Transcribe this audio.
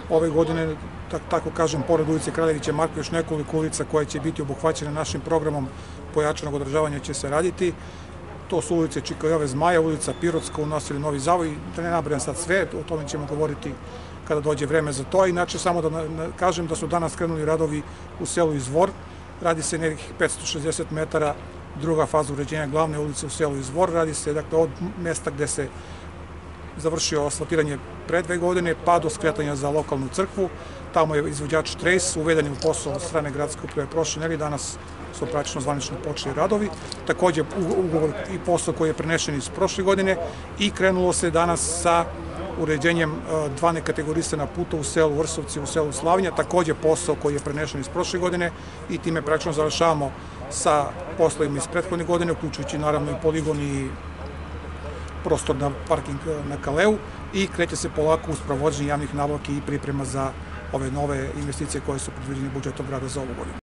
ove godine, tako kažem, pored ulice Kraljevića Marka, još nekoliko ulica koje će biti obuhvaćene našim programom pojačanog održavanja će se raditi. To su ulice Čika Jove Zmaja, ulica Pirotska u naselju Novi Zavoj, da ne nabrajam sad sve, o tome ćemo govoriti kada dođe vreme za to. Inače, samo da kažem da su danas krenuli radovi u selu Izvor, radi se nekih 560 metara, druga faza uređenja glavne ulice u selu Izvor, radi se dakle od mesta gde se završio asfaltiranje pre 2 godine pa do skretanja za lokalnu crkvu. Tamo je izvođač Trejs uveden u posao od strane gradske uprave prošle nedelje, danas su praktično zvanično počeli radovi. Takođe ugovor i posao koji je prenešen iz prošle godine i krenulo se danas sa uređenjem 2 nekategorisana puta u selu Vrsovci i u selu Slavnja, takođe posao koji je prenešen iz prošle godine i time praktično završavamo sa poslovima iz prethodne godine, uključujući naravno i poligon i prostor na parking na Kaleu i kreće se polako uz sprovođenje javnih nabavki i priprema za ove nove investicije koje su predviđene budžetom grada za ovu godinu.